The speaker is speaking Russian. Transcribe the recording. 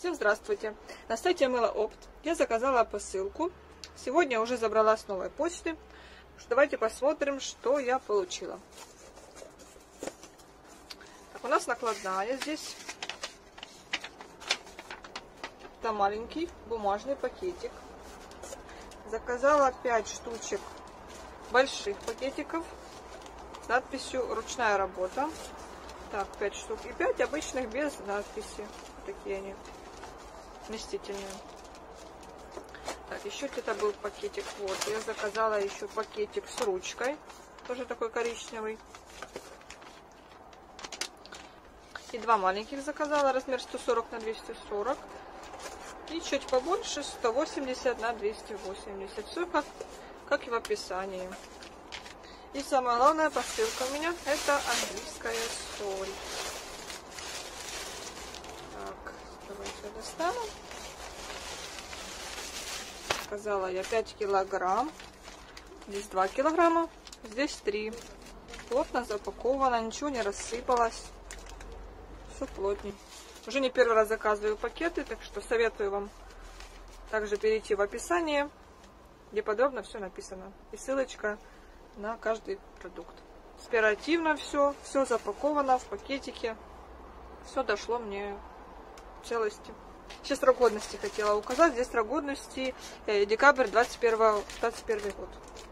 Всем здравствуйте! На сайте Мылоопт я заказала посылку. Сегодня уже забрала с новой почты. Давайте посмотрим, что я получила. Так, у нас накладная здесь. Это маленький бумажный пакетик. Заказала 5 штучек больших пакетиков с надписью «Ручная работа». Так, 5 штук. И 5 обычных без надписи. Такие они вместительные. Так, еще где-то был пакетик. Вот, я заказала еще пакетик с ручкой. Тоже такой коричневый. И 2 маленьких заказала. Размер 140 на 240. И чуть побольше 180 на 280. Все как и в описании. И самая главная посылка у меня это английская соль. Так, давайте достану. Сказала я 5 килограмм. Здесь 2 килограмма, здесь 3. Плотно запаковано, ничего не рассыпалось. Все плотнее. Уже не первый раз заказываю пакеты, так что советую вам также перейти в описание, где подробно все написано. И ссылочка на каждый продукт. Оперативно все запаковано в пакетике. Все дошло мне в целости. Сейчас срок годности хотела указать. Здесь срок годности декабрь 21 год.